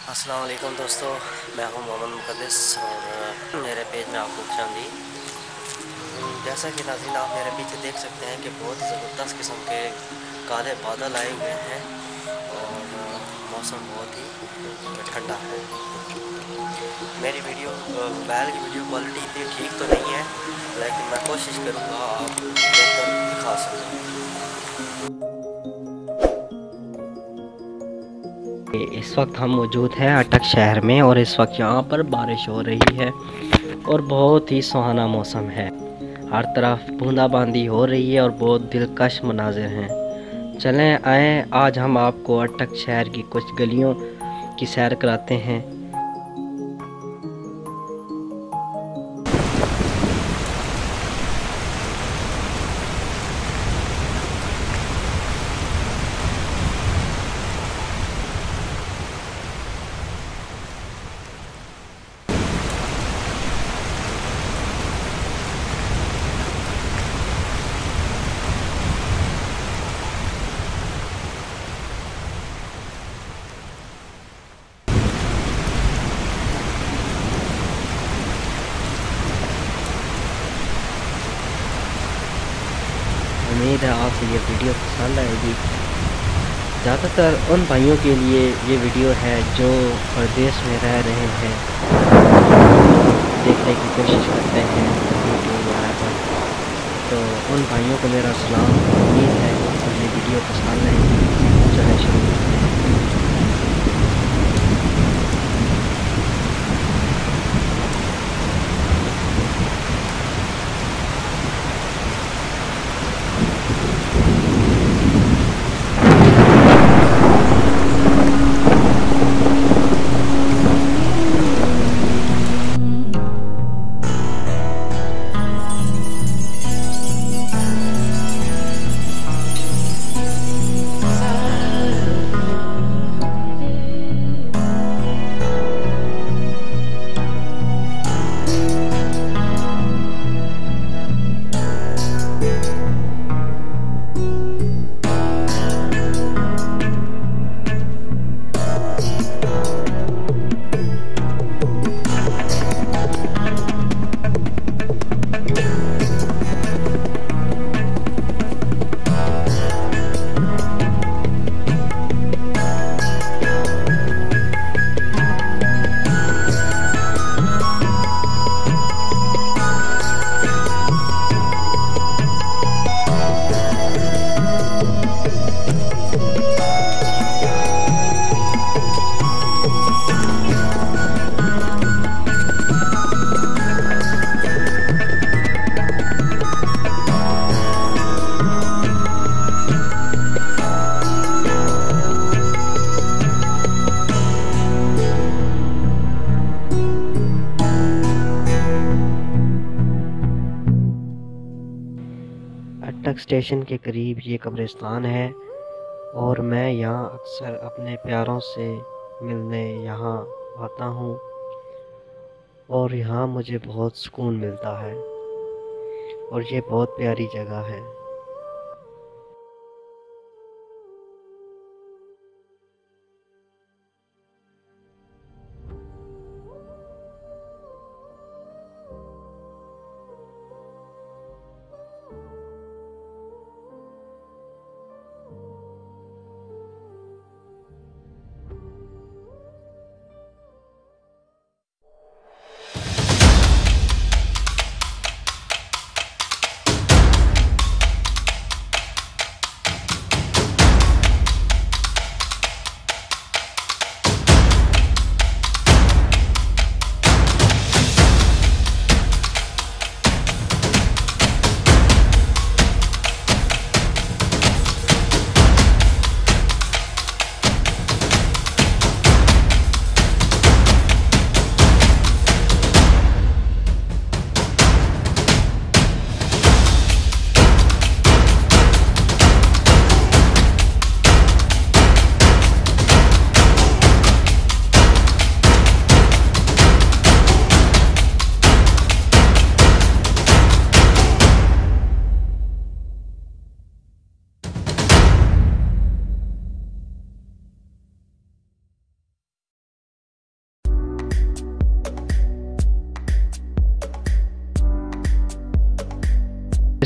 अस्सलाम वालेकुम दोस्तों, मैं हूं मोहम्मद मुक़द्दस और मेरे पेज में आपको खुशामदीद। जैसा कि नाज़रीन आप मेरे पीछे देख सकते हैं कि बहुत ही ज़बरदस्त किस्म के काले बादल आए हुए हैं और मौसम बहुत ही ठंडा है। मेरी मोबाइल की वीडियो क्वालिटी इतनी ठीक तो नहीं है, लेकिन मैं कोशिश करूँगा आपको बेहतर दिखा सकूँ। इस वक्त हम मौजूद हैं अटक शहर में और इस वक्त यहाँ पर बारिश हो रही है और बहुत ही सुहाना मौसम है। हर तरफ बूंदाबांदी हो रही है और बहुत दिलकश मनाजिर हैं। चलें आएँ, आज हम आपको अटक शहर की कुछ गलियों की सैर कराते हैं। उम्मीद है आपको ये वीडियो पसंद आएगी। ज़्यादातर उन भाइयों के लिए ये वीडियो है जो परदेश में रह रहे हैं, देखने की कोशिश करते हैं यूट्यूब वगैरह पर। तो उन भाइयों को मेरा सलाम। उम्मीद है कि ये वीडियो पसंद आएगी। चलें शुरू करते हैं। अटक स्टेशन के करीब ये कब्रिस्तान है और मैं यहाँ अक्सर अपने प्यारों से मिलने यहाँ आता हूँ और यहाँ मुझे बहुत सुकून मिलता है और ये बहुत प्यारी जगह है।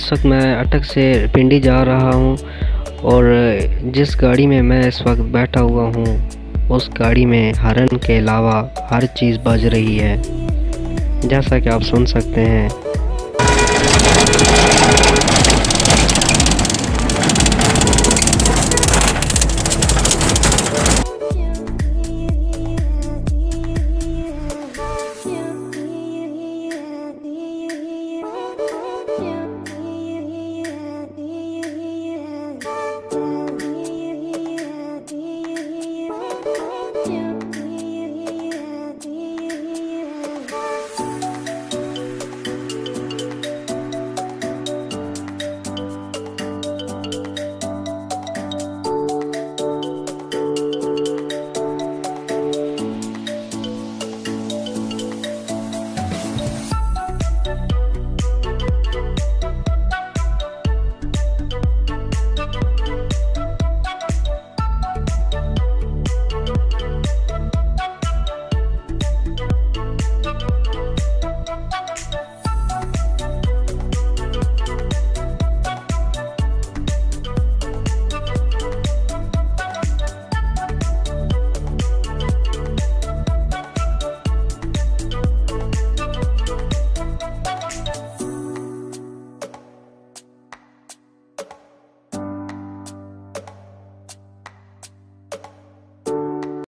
इस वक्त मैं अटक से पिंडी जा रहा हूँ और जिस गाड़ी में मैं इस वक्त बैठा हुआ हूँ उस गाड़ी में हॉर्न के अलावा हर चीज़ बज रही है। जैसा कि आप सुन सकते हैं